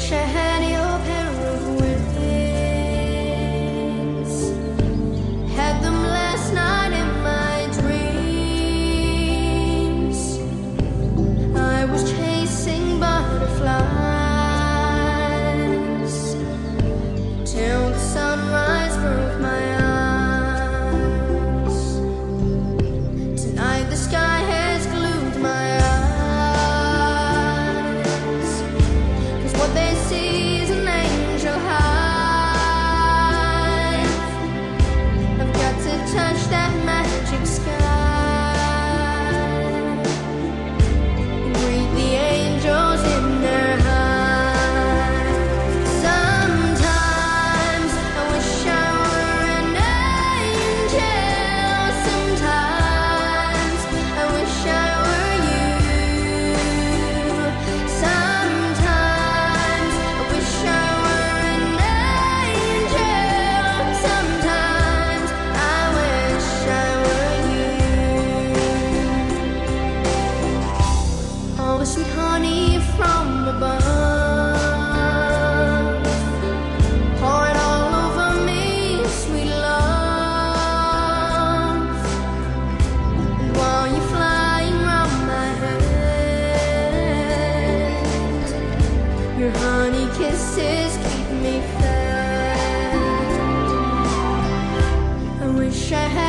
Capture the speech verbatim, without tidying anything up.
wish I had your pair of wings. Had them last night in my dreams. I was chasing butterflies till the sunrise broke my eyes. Tonight the sky has glued my eyes, 'cause what they see is an angel high. I've got to touch that magic sky and greet the angels in their high. Sometimes I wish I were an angel. Sometimes I wish I were you. Sometimes I wish I were an angel. Sometimes I wish I were you. Always some honey from above. Pour it all over me, sweet love. And while you're flying round my head, your honey kisses keep me fed. I wish I had